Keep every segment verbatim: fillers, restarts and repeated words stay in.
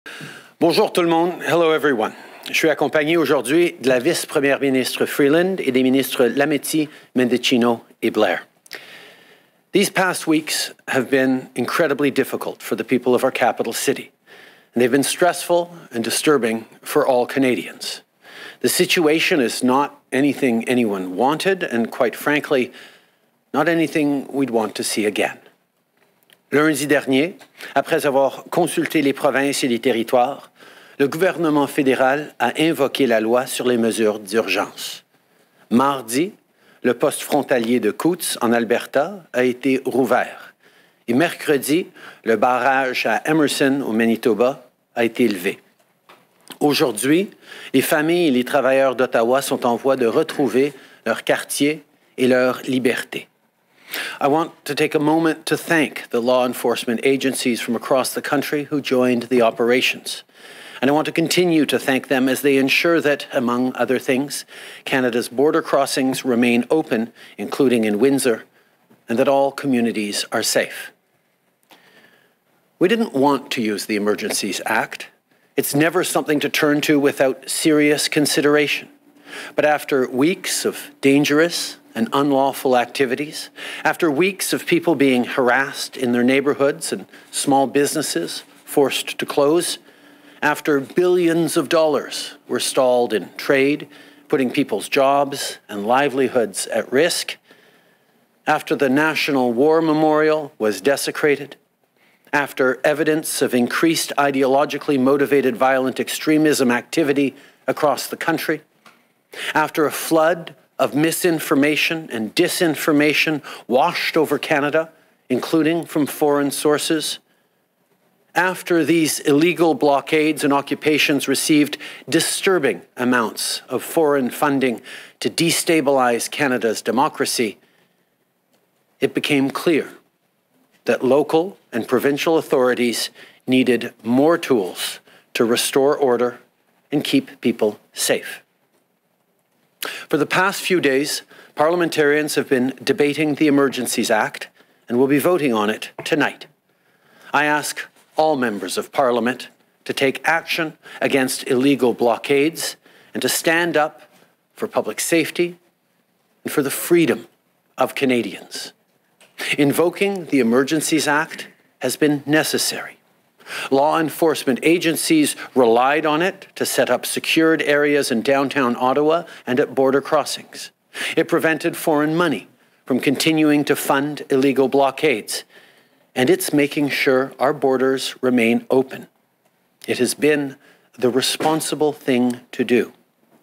Bonjour tout le monde. Hello everyone. Je suis accompagné aujourd'hui de la vice-première ministre Freeland et des ministres Lametti, Mendicino et Blair. These past weeks have been incredibly difficult for the people of our capital city, and they've been stressful and disturbing for all Canadians. The situation is not anything anyone wanted, and quite frankly, not anything we'd want to see again. Lundi dernier, après avoir consulté les provinces et les territoires, le gouvernement fédéral a invoqué la loi sur les mesures d'urgence. Mardi, le poste frontalier de Coutts, en Alberta, a été rouvert. Et mercredi, le barrage à Emerson, au Manitoba, a été levé. Aujourd'hui, les familles et les travailleurs d'Ottawa sont en voie de retrouver leur quartier et leur liberté. I want to take a moment to thank the law enforcement agencies from across the country who joined the operations. And I want to continue to thank them as they ensure that, among other things, Canada's border crossings remain open, including in Windsor, and that all communities are safe. We didn't want to use the Emergencies Act. It's never something to turn to without serious consideration. But after weeks of dangerous and unlawful activities, after weeks of people being harassed in their neighborhoods and small businesses forced to close, after billions of dollars were stalled in trade, putting people's jobs and livelihoods at risk, after the National War Memorial was desecrated, after evidence of increased ideologically motivated violent extremism activity across the country, after a flood of misinformation and disinformation washed over Canada, including from foreign sources, after these illegal blockades and occupations received disturbing amounts of foreign funding to destabilize Canada's democracy, it became clear that local and provincial authorities needed more tools to restore order and keep people safe. For the past few days, parliamentarians have been debating the Emergencies Act and will be voting on it tonight. I ask all members of Parliament to take action against illegal blockades and to stand up for public safety and for the freedom of Canadians. Invoking the Emergencies Act has been necessary. Law enforcement agencies relied on it to set up secured areas in downtown Ottawa and at border crossings. It prevented foreign money from continuing to fund illegal blockades, and it's making sure our borders remain open. It has been the responsible thing to do.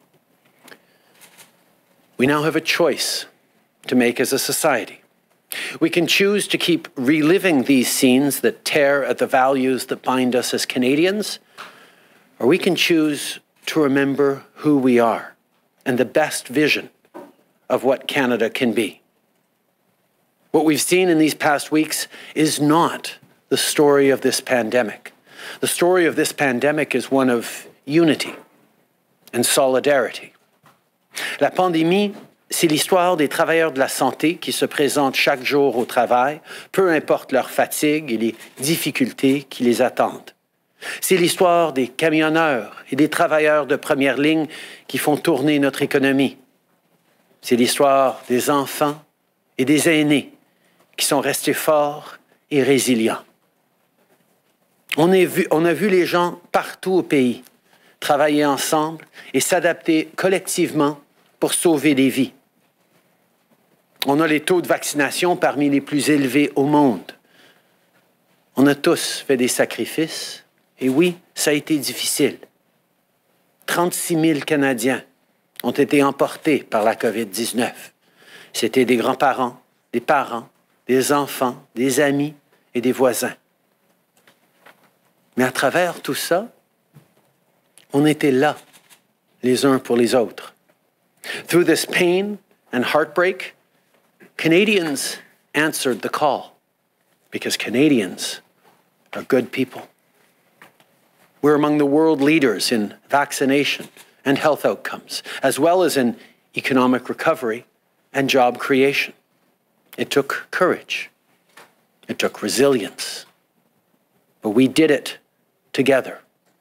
We now have a choice to make as a society. We can choose to keep reliving these scenes that tear at the values that bind us as Canadians, or we can choose to remember who we are and the best vision of what Canada can be. What we've seen in these past weeks is not the story of this pandemic. The story of this pandemic is one of unity and solidarity. La pandémie, c'est l'histoire des travailleurs de la santé qui se présentent chaque jour au travail, peu importe leur fatigue et les difficultés qui les attendent. C'est l'histoire des camionneurs et des travailleurs de première ligne qui font tourner notre économie. C'est l'histoire des enfants et des aînés qui sont restés forts et résilients. On a vu, on a vu les gens partout au pays travailler ensemble et s'adapter collectivement pour sauver des vies. On a les taux de vaccination parmi les plus élevés au monde. On a tous fait des sacrifices, et oui, ça a été difficile. trente-six mille Canadiens ont été emportés par la COVID dix-neuf. C'était des grands-parents, des parents, des enfants, des amis et des voisins. Mais à travers tout ça, on était là, les uns pour les autres. Through this pain and heartbreak, Canadians answered the call because Canadians are good people. We're among the world leaders in vaccination and health outcomes, as well as in economic recovery and job creation. It took courage. It took resilience. But we did it together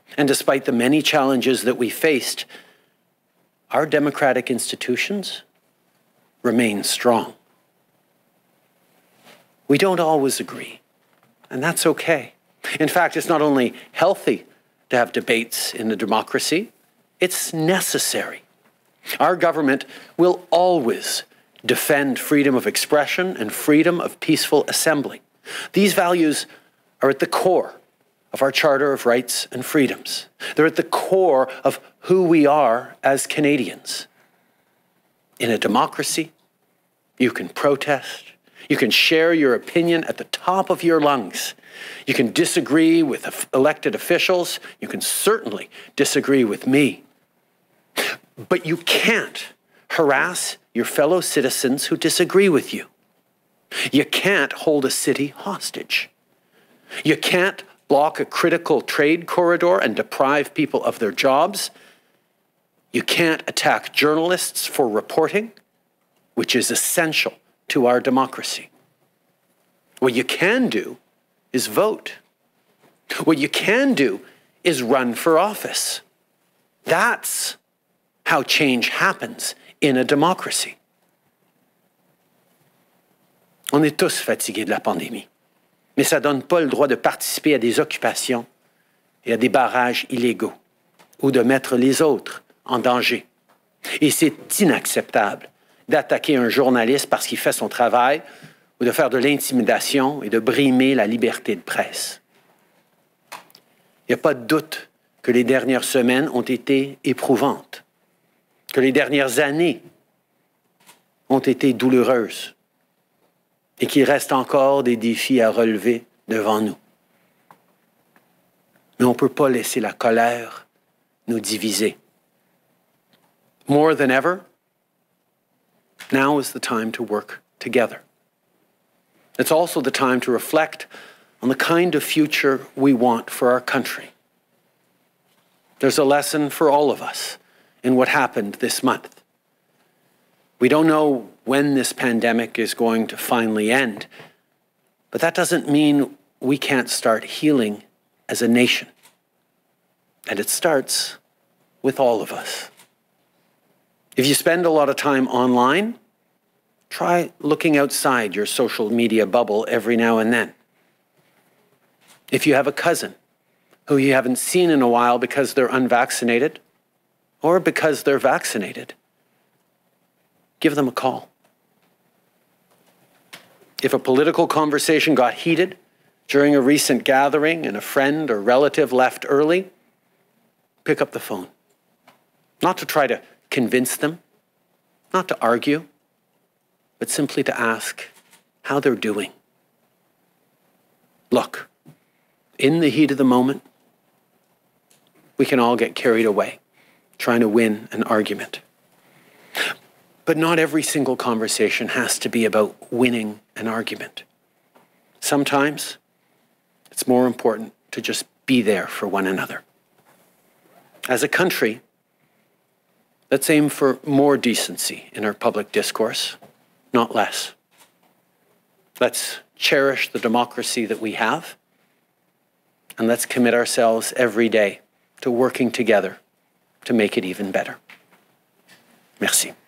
And despite the many challenges that we faced, our democratic institutions remain strong. We don't always agree, and that's okay. In fact, it's not only healthy to have debates in a democracy, it's necessary. Our government will always defend freedom of expression and freedom of peaceful assembly. These values are at the core of our Charter of Rights and Freedoms. They're at the core of who we are as Canadians. In a democracy, you can protest, you can share your opinion at the top of your lungs. You can disagree with elected officials, you can certainly disagree with me. But you can't harass your fellow citizens who disagree with you. You can't hold a city hostage. You can't block a critical trade corridor and deprive people of their jobs. You can't attack journalists for reporting, which is essential to our democracy. What you can do is vote. What you can do is run for office. That's how change happens in a democracy. On est tous fatigués de la pandémie, mais ça ne donne pas le droit de participer à des occupations et à des barrages illégaux ou de mettre les autres en danger. Et c'est inacceptable d'attaquer un journaliste parce qu'il fait son travail ou de faire de l'intimidation et de brimer la liberté de presse. Il n'y a pas de doute que les dernières semaines ont été éprouvantes, que les dernières années ont été douloureuses et qu'il reste encore des défis à relever devant nous. Mais on ne peut pas laisser la colère nous diviser. More than ever, now is the time to work together. It's also the time to reflect on the kind of future we want for our country. There's a lesson for all of us in what happened this month. We don't know when this pandemic is going to finally end, but that doesn't mean we can't start healing as a nation. And it starts with all of us. If you spend a lot of time online, try looking outside your social media bubble every now and then. If you have a cousin who you haven't seen in a while because they're unvaccinated or because they're vaccinated, give them a call. If a political conversation got heated during a recent gathering and a friend or relative left early, pick up the phone. Not to try to convince them, not to argue, but simply to ask how they're doing. Look, in the heat of the moment, we can all get carried away trying to win an argument. But not every single conversation has to be about winning an argument. Sometimes it's more important to just be there for one another. As a country, let's aim for more decency in our public discourse, not less. Let's cherish the democracy that we have, and let's commit ourselves every day to working together to make it even better. Merci.